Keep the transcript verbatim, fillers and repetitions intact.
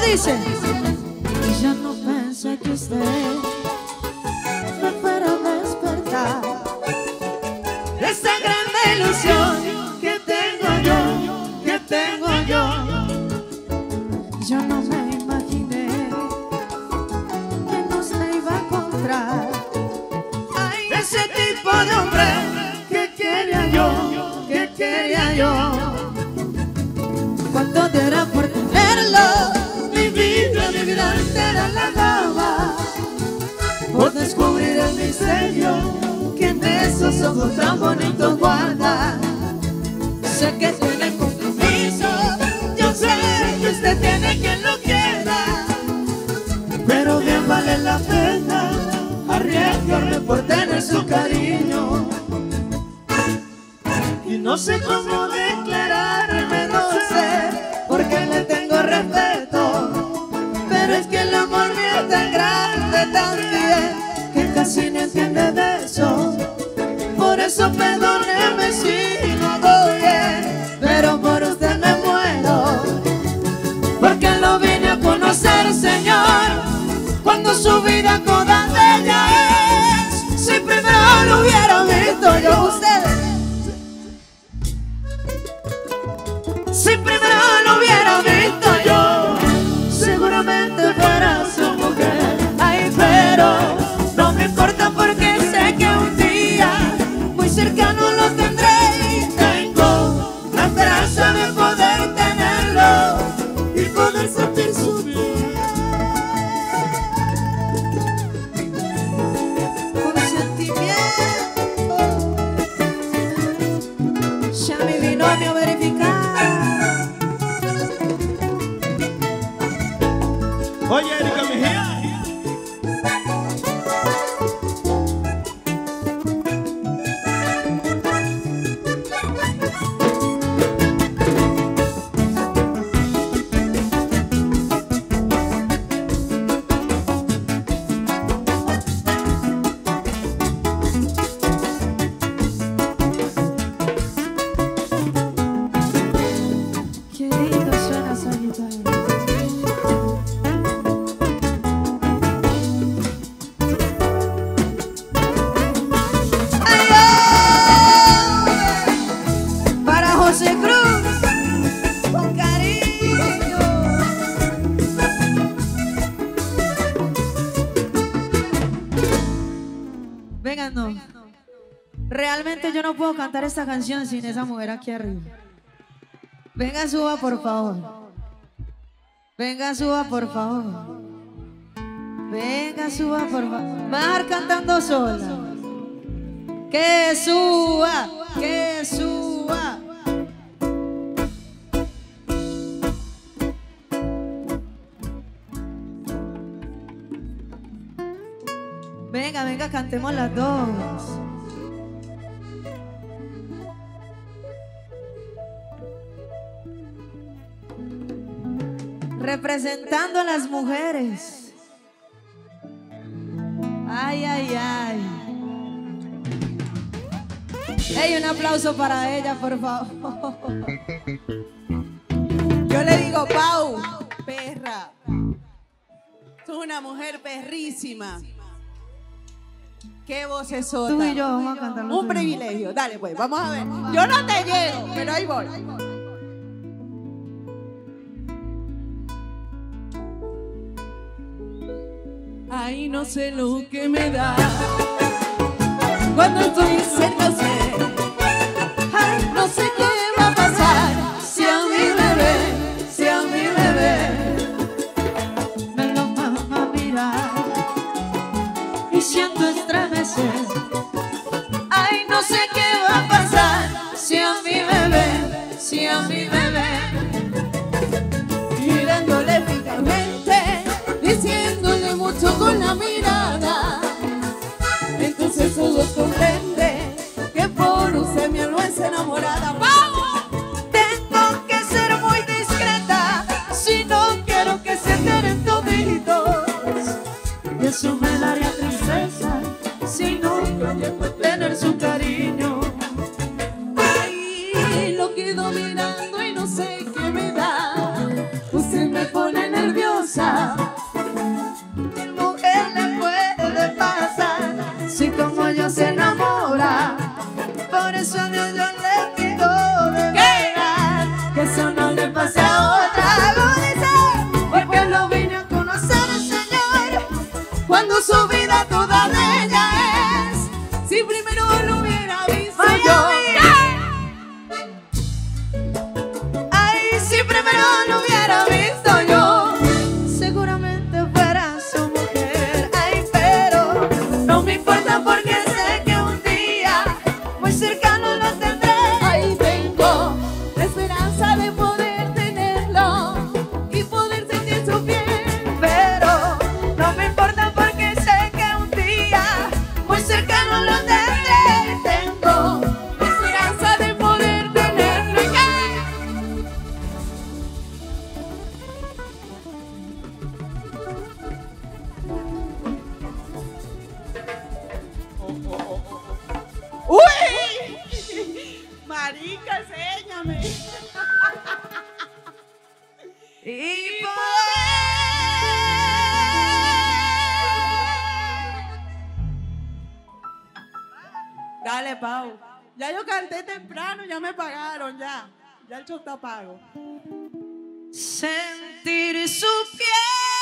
dice? Y yo no pensé que usted me fuera a despertar de esta gran ilusión que tengo yo, que tengo yo. Yo no me imaginé que no se iba a encontrar. Ay, ese tipo de hombre que quería yo, que quería yo. Cuánto diera por tenerlo, Mi vida, mi vida entera la daba por descubrir el misterio que en esos ojos tan bonitos guarda. Sé que tiene compromiso, yo sé que usted tiene quien lo quiera, pero bien vale la pena arriesgarme por tener su cariño. Y no sé cómo declararme, no sé, porque le tengo respeto, pero es que el amor mío es tan grande también que casi no entiende de eso. Por eso perdóneme si no voy bien, pero por usted me muero, porque lo vine a conocer, Señor, cuando su vida toda de ella es. Si primero lo hubiera visto yo, ustedes, si primero lo hubiera visto yo, seguramente fuera su mujer. Ay, pero no me importa porque sé que un día muy cercano lo tendré y tengo la esperanza de poder tenerlo y poder sentir su piel. con sentimiento. Ya mi binomio verificar. Oye, Erika Mejía. Qué lindo suena esa guitarra. Ay, oh, para José Cruz, con cariño. Venga, no. Realmente yo no puedo cantar esta canción sin esa mujer aquí arriba. Venga, suba, por favor. Venga, suba, por favor. Venga, suba, por favor. Va a dejar cantando sola. Que suba, que suba. Venga, venga, cantemos las dos. Representando a las mujeres. Ay, ay, ay. Ey, un aplauso para ella, por favor. Yo le digo, Pau, perra. Tú eres una mujer perrísima. Qué vocesota. Tú y yo vamos a cantar. Un privilegio. Dale, pues, vamos a ver. Yo no te llego, pero ahí voy. Ay, no sé lo que me da cuando estoy cerca, sé. Ay, no sé qué va a pasar si a mí me ve, si a mí me ve. Me lo vamos a mirar y siento estremecer. Ay, no sé qué va a pasar si a mí me ve, si a mí me ve. Mirándole fijamente, diciéndole mucho con la mirada. Entonces todo comprende que por usted mi alma es enamorada. ¡Vamos! Tengo que ser muy discreta si no quiero que se enteren toditos. Y eso me daría tristeza si nunca llego a tener su cariño. Ay, lo quedo mirando y no sé marica, enséñame. Y Dale, Pau. Ya yo canté temprano, ya me pagaron, ya. Ya el show está pago. sentir su piel